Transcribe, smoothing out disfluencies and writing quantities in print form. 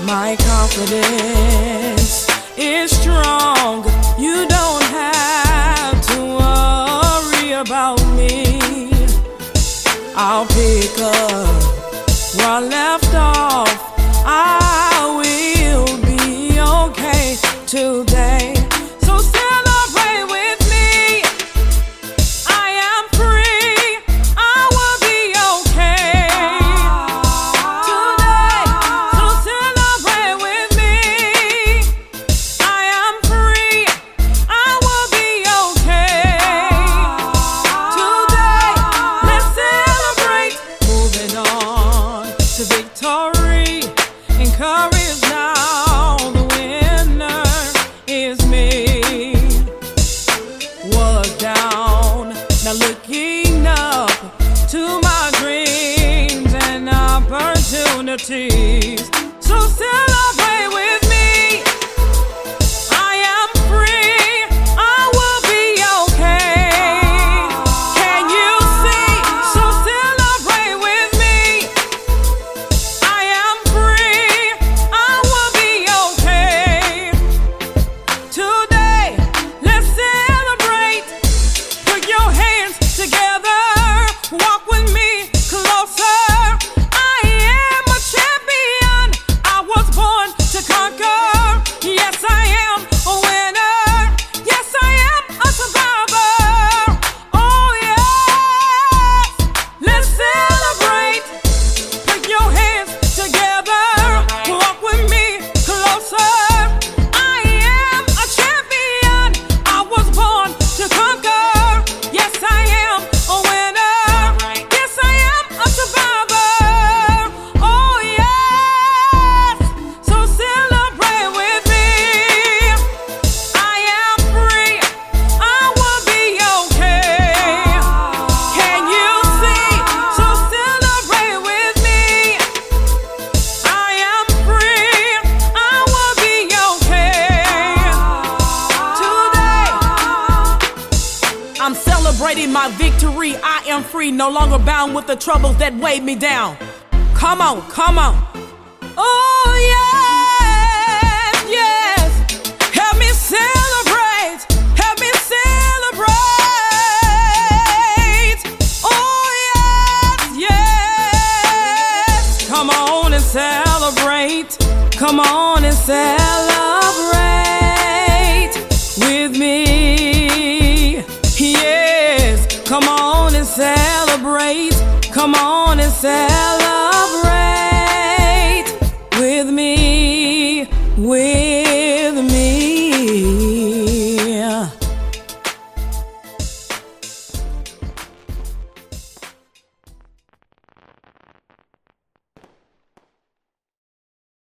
My confidence is strong. You don't have to worry about me. I'll pick up where I left off. I will be okay today. So celebrate with me. I am free. I will be okay today. So celebrate with me. I am free. I will be okay today. Let's celebrate. Moving on to victory. Encourage now, the winner is me. Was down, now looking up to my dreams and opportunities. So celebrate with me. I am free, I will be okay. Can you see? So celebrate with me. I am free, I will be okay today. Let's celebrate. Put your hands together. Walk with me closer. I am a champion. I was born to conquer. Yes, I am a winner. Yes, I am a survivor. Oh, yes. Let's celebrate. Put your hands together. Walk with me closer. I am a champion. I was born to conquer. Yes, I am a winner. Yes, I am a survivor. Oh, yes. So celebrate with me. I am free. I will be okay. Can you see? So celebrate with me. I am free. I will be okay today. I'm celebrating my victory. I am free, no longer bound with the troubles that weighed me down. Come on, come on. Oh, yes, yes. Help me celebrate. Help me celebrate. Oh, yes, yes. Come on and celebrate. Come on and celebrate with me. Yes, come on and celebrate. Come on and celebrate.